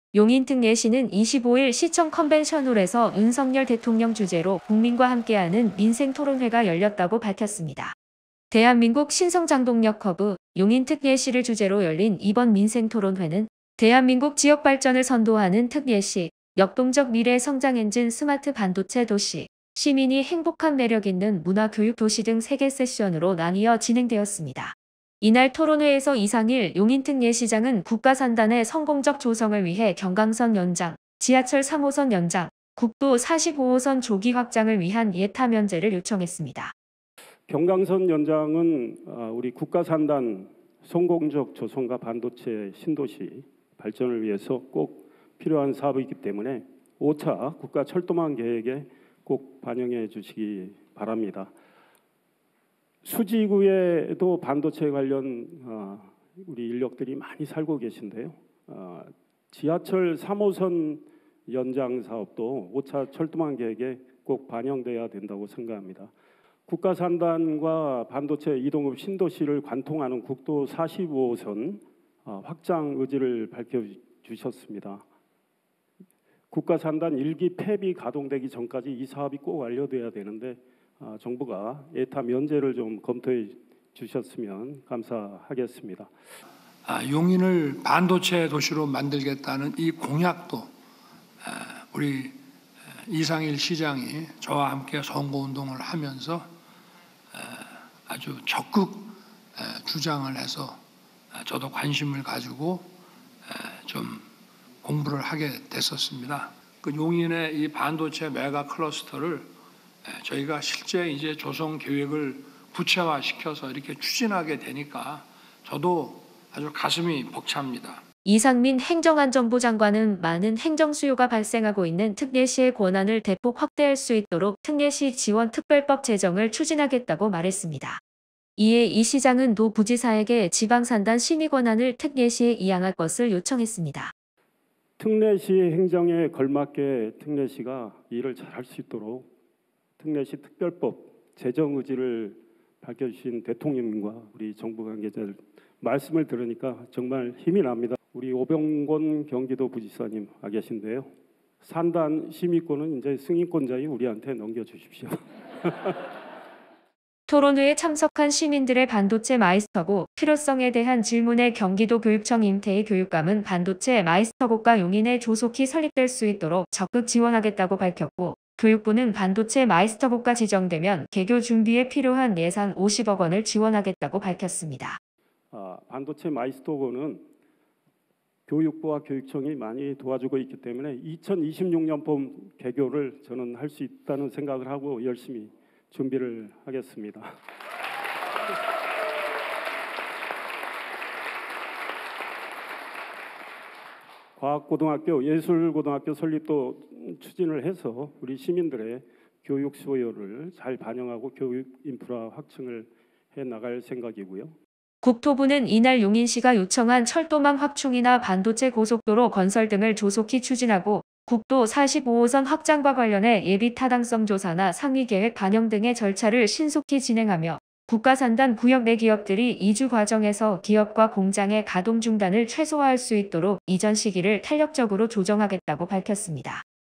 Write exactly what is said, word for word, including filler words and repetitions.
용인특례시는 이십오일 시청 컨벤션홀에서 윤석열 대통령 주재로 국민과 함께하는 민생토론회가 열렸다고 밝혔습니다. 대한민국 신성장동력 허브 용인특례시를 주재로 열린 이번 민생토론회는 대한민국 지역발전을 선도하는 특례시, 역동적 미래 성장 엔진 스마트 반도체 도시, 시민이 행복한 매력 있는 문화교육 도시 등 세 개 세션으로 나뉘어 진행되었습니다. 이날 토론회에서 이상일 용인특례시장은 국가산단의 성공적 조성을 위해 경강선 연장, 지하철 삼 호선 연장, 국도 사십오 호선 조기 확장을 위한 예타 면제를 요청했습니다. 경강선 연장은 우리 국가산단 성공적 조성과 반도체 신도시 발전을 위해서 꼭 필요한 사업이기 때문에 오 차 국가철도망 계획에 꼭 반영해 주시기 바랍니다. 수지구에도 반도체 관련 우리 인력들이 많이 살고 계신데요. 지하철 삼 호선 연장 사업도 오 차 철도망 계획에 꼭 반영돼야 된다고 생각합니다. 국가산단과 반도체 이동업 신도시를 관통하는 국도 사십오 호선 확장 의지를 밝혀주셨습니다. 국가산단 일 기 폐비 가동되기 전까지 이 사업이 꼭 완료돼야 되는데 정부가 예타 면제를 좀 검토해 주셨으면 감사하겠습니다. 아, 용인을 반도체 도시로 만들겠다는 이 공약도 우리 이상일 시장이 저와 함께 선거운동을 하면서 아주 적극 주장을 해서 저도 관심을 가지고 좀 공부를 하게 됐었습니다. 그 용인의 이 반도체 메가 클러스터를 저희가 실제 이제 조성 계획을 구체화시켜서 이렇게 추진하게 되니까 저도 아주 가슴이 벅찹니다. 이상민 행정안전부 장관은 많은 행정 수요가 발생하고 있는 특례시의 권한을 대폭 확대할 수 있도록 특례시 지원 특별법 제정을 추진하겠다고 말했습니다. 이에 이 시장은 도 부지사에게 지방산단 심의 권한을 특례시에 이양할 것을 요청했습니다. 특례시 행정에 걸맞게 특례시가 일을 잘할 수 있도록 특례시 특별법 제정 의지를 밝혀주신 대통령님과 우리 정부 관계자들 말씀을 들으니까 정말 힘이 납니다. 우리 오병곤 경기도 부지사님 와 계신데요. 산단 심의권은 이제 승인권자인 우리한테 넘겨주십시오. 토론회에 참석한 시민들의 반도체 마이스터고 필요성에 대한 질문에 경기도 교육청 임태희 교육감은 반도체 마이스터고가 용인에 조속히 설립될 수 있도록 적극 지원하겠다고 밝혔고, 교육부는 반도체 마이스터고가 지정되면 개교 준비에 필요한 예산 오십억 원을 지원하겠다고 밝혔습니다. 아, 반도체 마이스터고는 교육부와 교육청이 많이 도와주고 있기 때문에 이천이십육 년봄 개교를 저는 할 수 있다는 생각을 하고 열심히 준비를 하겠습니다. 과학고등학교, 예술고등학교 설립도 추진을 해서 우리 시민들의 교육 수요를 잘 반영하고 교육 인프라 확충을 해 나갈 생각이고요. 국토부는 이날 용인시가 요청한 철도망 확충이나 반도체 고속도로 건설 등을 조속히 추진하고 국도 사십오 호선 확장과 관련해 예비 타당성 조사나 상위 계획 반영 등의 절차를 신속히 진행하며 국가산단 구역 내 기업들이 이주 과정에서 기업과 공장의 가동 중단을 최소화할 수 있도록 이전 시기를 탄력적으로 조정하겠다고 밝혔습니다.